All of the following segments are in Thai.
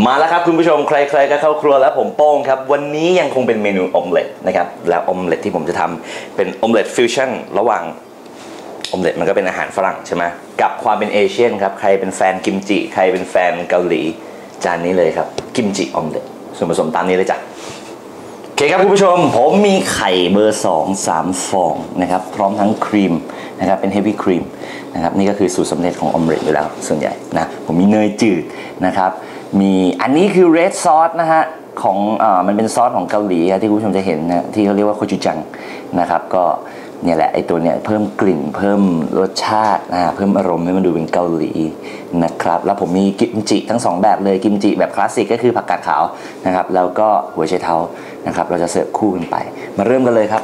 มาแล้วครับคุณผู้ชมใครๆก็เข้าครัวแล้วผมโป้งครับวันนี้ยังคงเป็นเมนูออมเล็ตนะครับแล้วออมเล็ตที่ผมจะทำเป็นออมเล็ตฟิวชั่นระหว่างออมเล็ตมันก็เป็นอาหารฝรั่งใช่ไหมกับความเป็นเอเชียนครับใครเป็นแฟนกิมจิใครเป็นแฟนเกาหลีจานนี้เลยครับกิมจิออมเล็ตส่วนผสมตามนี้เลยจ้ะโอเคครับคุณผู้ชมผมมีไข่เบอร์2-3 ฟองนะครับพร้อมทั้งครีมนะครับเป็นเฮฟวี่ครีมนะครับนี่ก็คือสูตรสำเร็จของออมเล็ตอยู่แล้วส่วนใหญ่นะผมมีเนยจืดนะครับมีอันนี้คือเรดซอสนะฮะของมันเป็นซอสของเกาหลีที่คุณผู้ชมจะเห็นนะที่เขาเรียกว่าโคจูจังนะครับก็เนี่ยแหละไอตัวเนี้ยเพิ่มกลิ่นเพิ่มรสชาติเพิ่มอารมณ์ให้มันดูเป็นเกาหลีนะครับแล้วผมมีกิมจิทั้ง2แบบเลยกิมจิแบบคลาสสิกก็คือผักกาดขาวนะครับแล้วก็หัวไชเท้านะครับเราจะเสิร์ฟคู่กันไปมาเริ่มกันเลยครับ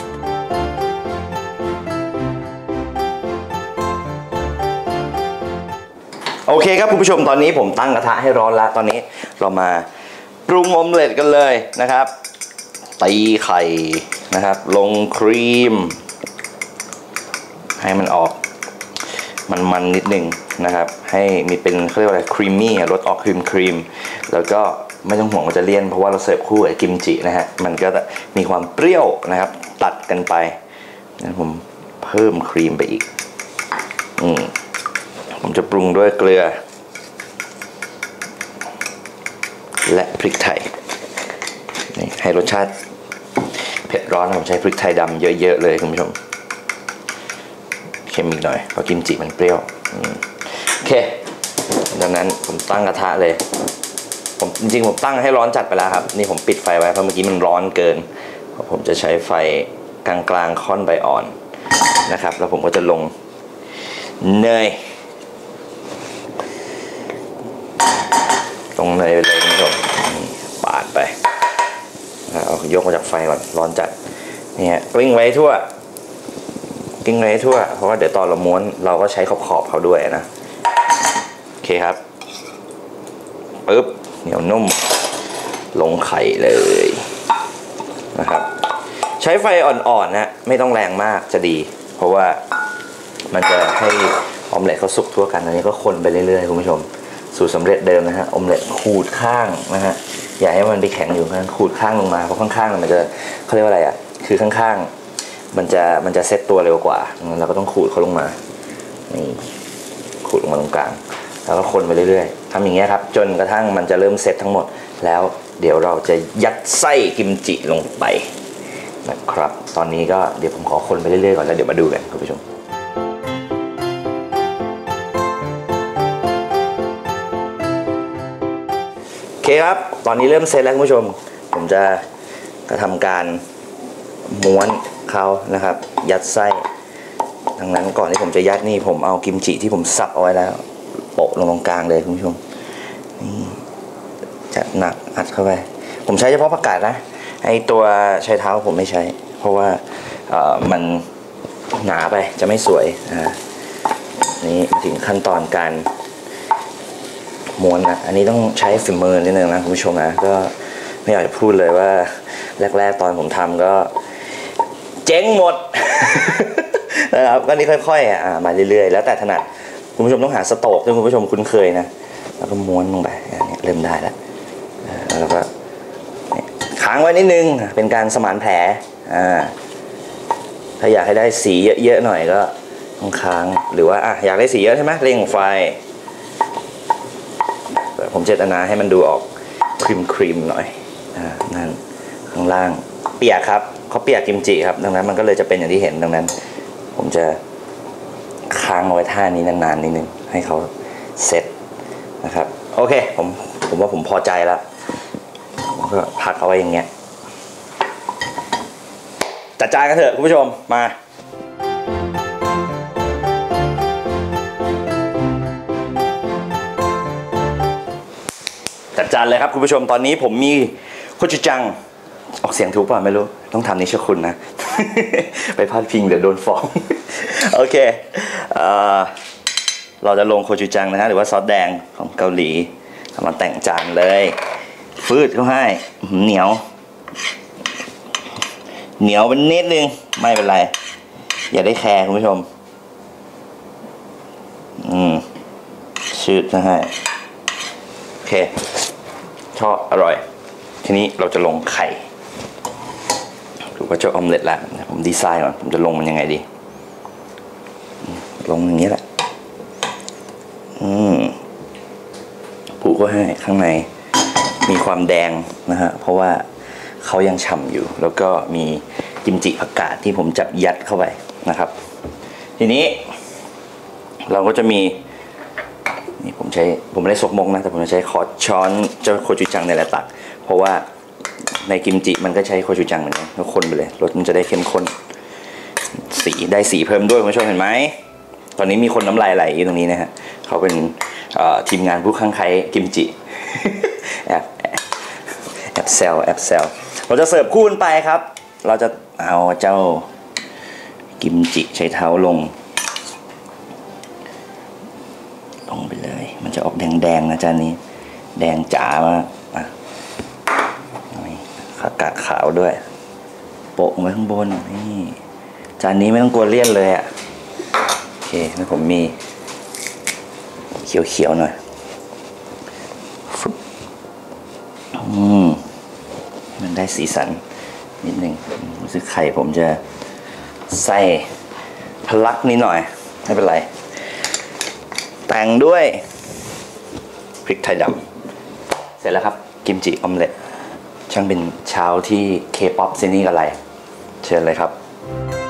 โอเคครับคุณผู้ชมตอนนี้ผมตั้งกระทะให้ร้อนแล้วตอนนี้เรามาปรุงออมเล็ตกันเลยนะครับตีไข่นะครับลงครีมให้มันออกมันนิดนึงนะครับให้มีเป็นเขาเรียกว่าอะไรครีมมี่รสออกครีมแล้วก็ไม่ต้องห่วงว่าจะเลี่ยนเพราะว่าเราเสิร์ฟคู่กับกิมจินะฮะมันก็จะมีความเปรี้ยวนะครับตัดกันไปงั้นผมเพิ่มครีมไปอีกผมจะปรุงด้วยเกลือและพริกไทยนี่ให้รสชาติเผ็ดร้อนผมใช้พริกไทยดำเยอะๆเลยคุณผู้ชมเค็มอีกหน่อยเพราะกิมจิมันเปรี้ยวโอเคดังนั้นผมตั้งกระทะเลยจริงๆผมตั้งให้ร้อนจัดไปแล้วครับนี่ผมปิดไฟไว้เพราะเมื่อกี้มันร้อนเกินผมจะใช้ไฟกลางๆค่อนใบอ่อนนะครับแล้วผมก็จะลงเนยตรงเนยไปเลยคุณผู้ชมปาดไปเอายกมาจากไฟก่อนร้อนจัดนี่ฮะกลิ้งไว้ทั่วเพราะว่าเดี๋ยวตอนเราม้วนเราก็ใช้ขอบเขาด้วยนะโอเคครับปึ๊บเหนียวนุ่มลงไข่เลยนะครับใช้ไฟอ่อนๆนะไม่ต้องแรงมากจะดีเพราะว่ามันจะให้ออมเล็ตเขาสุกทั่วกันอันนี้ก็คนไปเรื่อยๆคุณผู้ชมสูตรสำเร็จเดิมนะฮะออมเล็ตขูดข้างนะฮะอย่าให้มันไปแข็งอยู่ข้างขูดข้างลงมาเพราะข้างๆมันจะเขาเรียกว่าอะไรอ่ะคือข้างๆมันจะเซตตัวเร็วกว่าเราก็ต้องขูดเขาลงมานี่ขูดลงมาตรงกลางแล้วก็คนไปเรื่อยๆทำอย่างเงี้ยครับจนกระทั่งมันจะเริ่มเซตทั้งหมดแล้วเดี๋ยวเราจะยัดไส้กิมจิลงไปนะครับตอนนี้ก็เดี๋ยวผมขอคนไปเรื่อยๆก่อนแล้วเดี๋ยวมาดูกันคุณผู้ชมโอเคครับตอนนี้เริ่มเซตแล้วคุณผู้ชมผมจะกระทำการม้วนเขานะครับยัดไส้ดังนั้นก่อนที่ผมจะยัดนี่ผมเอากิมจิที่ผมสับเอาไว้แล้วโปะลงตรงกลางเลยคุณผู้ชมนี่จัดหนักอัดเข้าไปผมใช้เฉพาะผักกาดนะไอตัวไชเท้าผมไม่ใช้เพราะว่ามันหนาไปจะไม่สวยนี่ถึงขั้นตอนการม้วนนะอันนี้ต้องใช้ฝีมือนิดนึงนะคุณผู้ชมนะก็ไม่อยากจะพูดเลยว่าแรกๆตอนผมทำก็เจ๊งหมด นะครับก็นี่ค่อยๆมาเรื่อยๆแล้วแต่ถนัดคุณผู้ชมต้องหาสโต๊กที่คุณผู้ชมคุ้นเคยนะแล้วก็ม้วนลงไปเริ่มได้แล้วแล้วก็ค้างไว้นิดนึงเป็นการสมานแผลถ้าอยากให้ได้สีเยอะๆหน่อยก็ต้องค้างหรือว่าอยากได้สีเยอะใช่ไหมเร่งไฟผมเจตนาให้มันดูออกครีมหน่อยนั่นข้างล่างเปียกครับเขาเปียกกิมจิครับดังนั้นมันก็เลยจะเป็นอย่างที่เห็นดังนั้นผมจะค้างเอาไว้ท่านี้นานๆนิดนึงให้เขาเซ็ตนะครับโอเคผมว่าผมพอใจแล้วผมก็พักเอาไว้อย่างเงี้ยจัดจานกันเถอะคุณผู้ชมมาจัดจานเลยครับคุณผู้ชมตอนนี้ผมมีโคจูจังออกเสียงถูกป่ะไม่รู้ต้องทำนิชคุณนะ ไปพาดพิงเดี๋ยวโดนฟ้องโอเคเราจะลงโคจูจังนะฮะหรือว่าซอสแดงของเกาหลีมาแต่งจานเลยฟืดเขาให้เหนียวเป็นนิดนึงไม่เป็นไรอย่าได้แคร์คุณผู้ชมชืดนะฮะโอเคชอบอร่อยทีนี้เราจะลงไข่ดูว่าจะออมเล็ตแล้วผมดีไซน์ก่อนผมจะลงมันยังไงดีลงอย่างนี้แหละผูกก็ให้ข้างในมีความแดงนะฮะเพราะว่าเขายังฉ่ำอยู่แล้วก็มีกิมจิผักกาดที่ผมจับยัดเข้าไปนะครับทีนี้เราก็จะมีนี่ผมไม่ได้ซกมกนะแต่ผมจะใช้ช้อนเจ้าโคจูจังในแหละตักเพราะว่าในกิมจิมันก็ใช้โคจูจังเหมือนกันแล้วคนไปเลยรสมันจะได้เข้มข้นสีได้สีเพิ่มด้วยคุณผู้ชมเห็นไหมตอนนี้มีคนน้ำลายไหลอยู่ตรงนี้นะฮะเขาเป็นทีมงานผู้ข้างใครกิมจิแอบแซวเราจะเสิร์ฟคู่กันไปครับเราจะเอาเจ้ากิมจิใช้เท้าลงไปเลยมันจะออกแดงๆนะจานนี้แดงจ๋ามากผักกาดขาวด้วยโปะไว้ข้างบนนี่จานนี้ไม่ต้องกลัวเลี่ยนเลยอ่ะโอเคแล้วผมมีเขียวๆหน่อยมันได้สีสันนิดนึงรู้สึกไข่ผมจะใส่พลักนิดหน่อยไม่เป็นไรแต่งด้วยพริกไทยดำเสร็จแล้วครับกิมจิออมเล็ตช่างเป็นเช้าที่เคป๊อปซีนี่กันไรเชิญเลยครับ